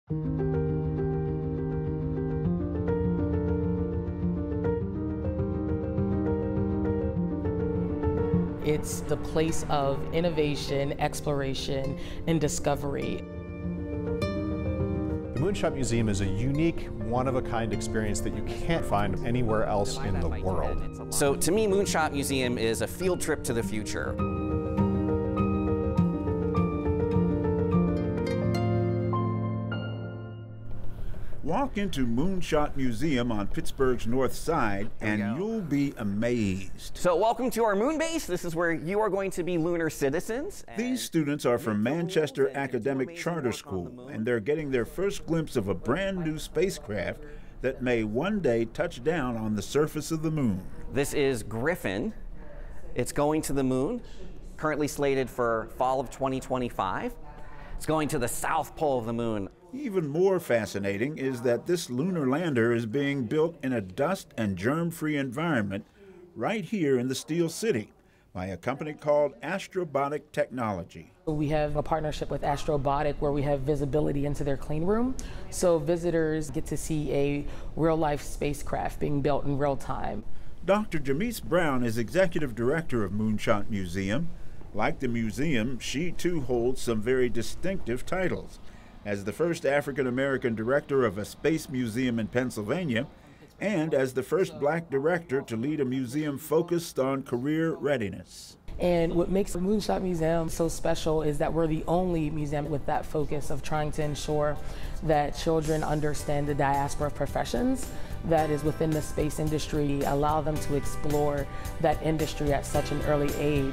It's the place of innovation, exploration, and discovery. The Moonshot Museum is a unique, one-of-a-kind experience that you can't find anywhere else in the world. So to me, Moonshot Museum is a field trip to the future. Walk into Moonshot Museum on Pittsburgh's north side and you'll be amazed. So welcome to our moon base. This is where you are going to be lunar citizens. These students are from Manchester Academic Charter School, and they're getting their first glimpse of a brand new spacecraft that may one day touch down on the surface of the moon. This is Griffin. It's going to the moon, currently slated for fall of 2025. It's going to the south pole of the moon. Even more fascinating is that this lunar lander is being built in a dust and germ-free environment right here in the Steel City by a company called Astrobotic Technology. We have a partnership with Astrobotic where we have visibility into their clean room. So visitors get to see a real-life spacecraft being built in real time. Dr. Jimyse Brown is executive director of Moonshot Museum. Like the museum, she too holds some very distinctive titles. As the first African-American director of a space museum in Pennsylvania, and as the first black director to lead a museum focused on career readiness. And what makes the Moonshot Museum so special is that we're the only museum with that focus of trying to ensure that children understand the diaspora of professions that is within the space industry, allow them to explore that industry at such an early age.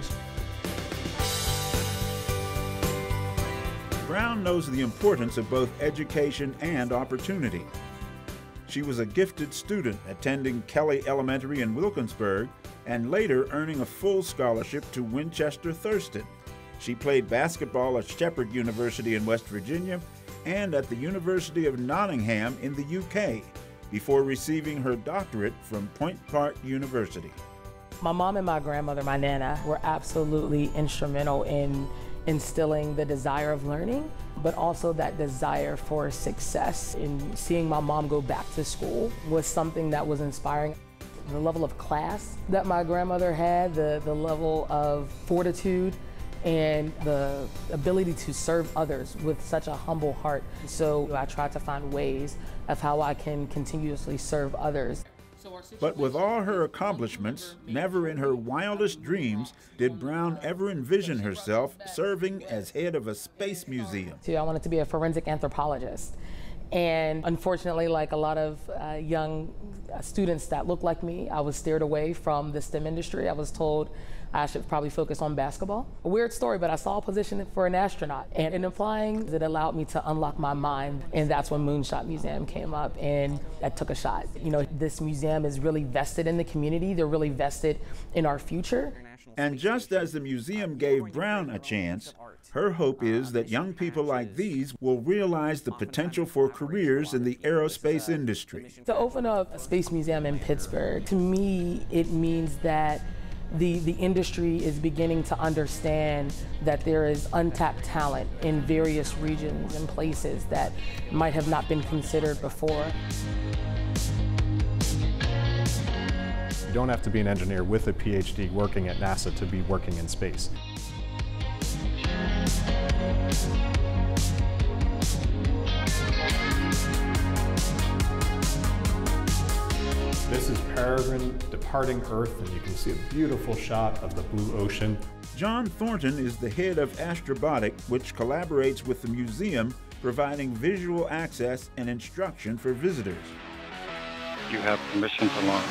Brown knows the importance of both education and opportunity. She was a gifted student attending Kelly Elementary in Wilkinsburg and later earning a full scholarship to Winchester Thurston. She played basketball at Shepherd University in West Virginia and at the University of Nottingham in the UK before receiving her doctorate from Point Park University. My mom and my grandmother, my Nana, were absolutely instrumental in instilling the desire of learning, but also that desire for success. In seeing my mom go back to school was something that was inspiring. The level of class that my grandmother had, the level of fortitude, and the ability to serve others with such a humble heart. So I try to find ways of how I can continuously serve others. But with all her accomplishments, never in her wildest dreams did Brown ever envision herself serving as head of a space museum. I wanted to be a forensic anthropologist. And unfortunately, like a lot of young students that look like me, I was steered away from the STEM industry. I was told I should probably focus on basketball. A weird story, but I saw a position for an astronaut. And in applying, it allowed me to unlock my mind. And that's when Moonshot Museum came up, and I took a shot. You know, this museum is really vested in the community. They're really vested in our future. And just as the museum gave Brown a chance, her hope is that young people like these will realize the potential for careers in the aerospace industry. To open up a space museum in Pittsburgh, to me, it means that the industry is beginning to understand that there is untapped talent in various regions and places that might have not been considered before. You don't have to be an engineer with a PhD working at NASA to be working in space. This is Peregrine departing Earth, and you can see a beautiful shot of the blue ocean. John Thornton is the head of Astrobotic, which collaborates with the museum, providing visual access and instruction for visitors. You have permission to launch.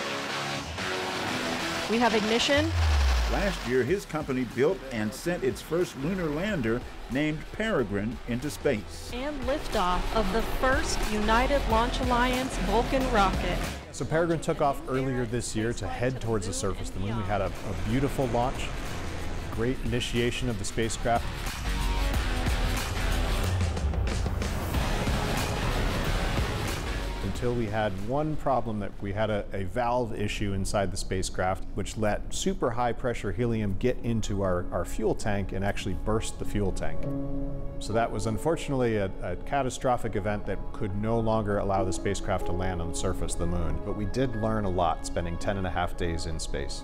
We have ignition. Last year, his company built and sent its first lunar lander named Peregrine into space. And liftoff of the first United Launch Alliance Vulcan rocket. So Peregrine took off earlier this year to head towards the surface of the moon. We had a beautiful launch, great initiation of the spacecraft. In until we had one problem that we had a valve issue inside the spacecraft, which let super high pressure helium get into our fuel tank and actually burst the fuel tank. So that was unfortunately a catastrophic event that could no longer allow the spacecraft to land on the surface of the moon. But we did learn a lot, spending 10.5 days in space.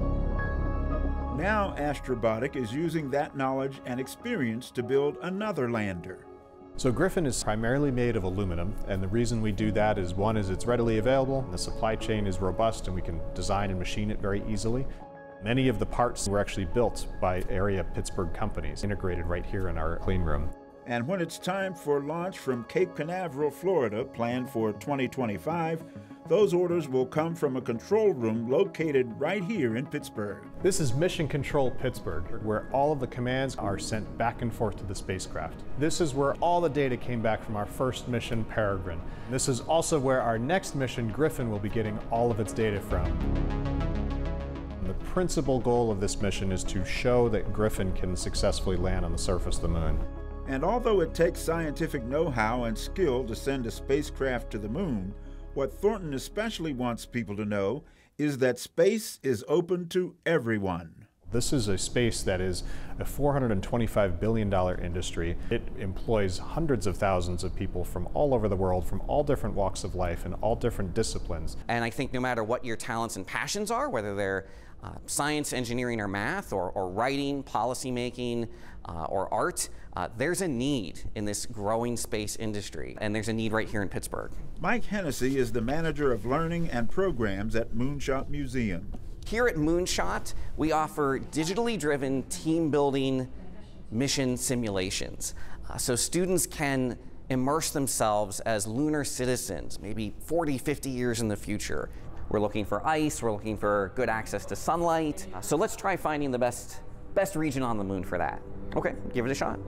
Now Astrobotic is using that knowledge and experience to build another lander. So Griffin is primarily made of aluminum, and the reason we do that is, one, is it's readily available, and the supply chain is robust, and we can design and machine it very easily. Many of the parts were actually built by area Pittsburgh companies, integrated right here in our clean room. And when it's time for launch from Cape Canaveral, Florida, planned for 2025, those orders will come from a control room located right here in Pittsburgh. This is Mission Control Pittsburgh, where all of the commands are sent back and forth to the spacecraft. This is where all the data came back from our first mission, Peregrine. This is also where our next mission, Griffin, will be getting all of its data from. The principal goal of this mission is to show that Griffin can successfully land on the surface of the moon. And although it takes scientific know-how and skill to send a spacecraft to the moon, what Thornton especially wants people to know is that space is open to everyone. This is a space that is a $425 billion industry. It employs hundreds of thousands of people from all over the world, from all different walks of life and all different disciplines. And I think no matter what your talents and passions are, whether they're science, engineering, or math, or writing, policymaking, or art, there's a need in this growing space industry, and there's a need right here in Pittsburgh. Mike Hennessy is the manager of learning and programs at Moonshot Museum. Here at Moonshot, we offer digitally driven team building mission simulations. So students can immerse themselves as lunar citizens, maybe 40, 50 years in the future. We're looking for ice, we're looking for good access to sunlight. So let's try finding the best region on the moon for that. Okay, give it a shot.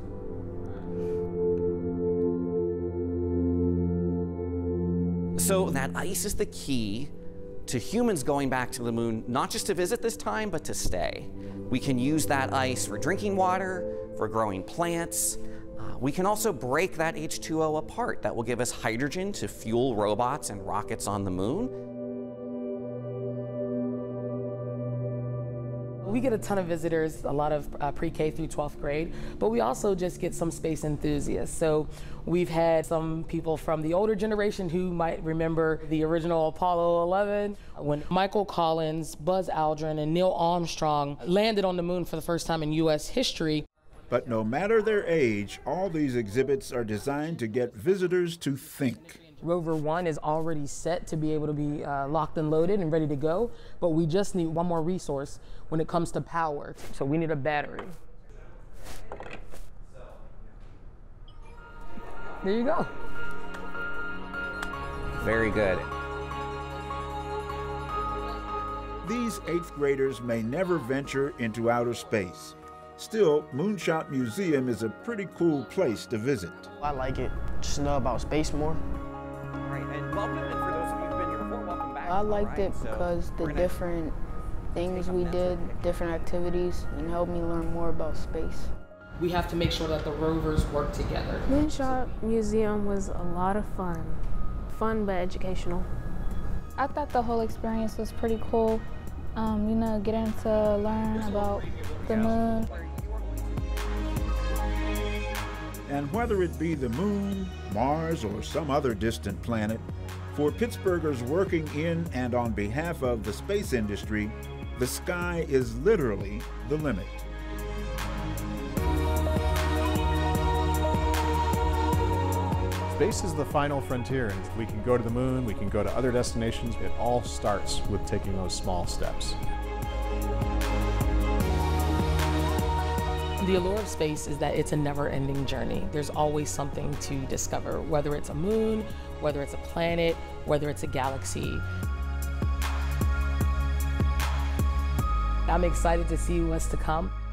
So that ice is the key to humans going back to the moon, not just to visit this time, but to stay. We can use that ice for drinking water, for growing plants. We can also break that H2O apart. That will give us hydrogen to fuel robots and rockets on the moon. We get a ton of visitors, a lot of pre-K through 12th grade, but we also just get some space enthusiasts. So we've had some people from the older generation who might remember the original Apollo 11, when Michael Collins, Buzz Aldrin, and Neil Armstrong landed on the moon for the first time in U.S. history. But no matter their age, all these exhibits are designed to get visitors to think. Rover 1 is already set to be able to be locked and loaded and ready to go, but we just need one more resource when it comes to power. So we need a battery. There you go. Very good. These 8th graders may never venture into outer space. Still, Moonshot Museum is a pretty cool place to visit. I like it, just to know about space more. All right, and welcome, and for those of you who've been here before, welcome back. I liked it because the different things we did, different activities, and helped me learn more about space. We have to make sure that the rovers work together. Moonshot Museum was a lot of fun. Fun but educational. I thought the whole experience was pretty cool. You know, getting to learn about the moon. And whether it be the moon, Mars, or some other distant planet, for Pittsburghers working in and on behalf of the space industry, the sky is literally the limit. Space is the final frontier, and we can go to the moon, we can go to other destinations. It all starts with taking those small steps. The allure of space is that it's a never-ending journey. There's always something to discover, whether it's a moon, whether it's a planet, whether it's a galaxy. I'm excited to see what's to come.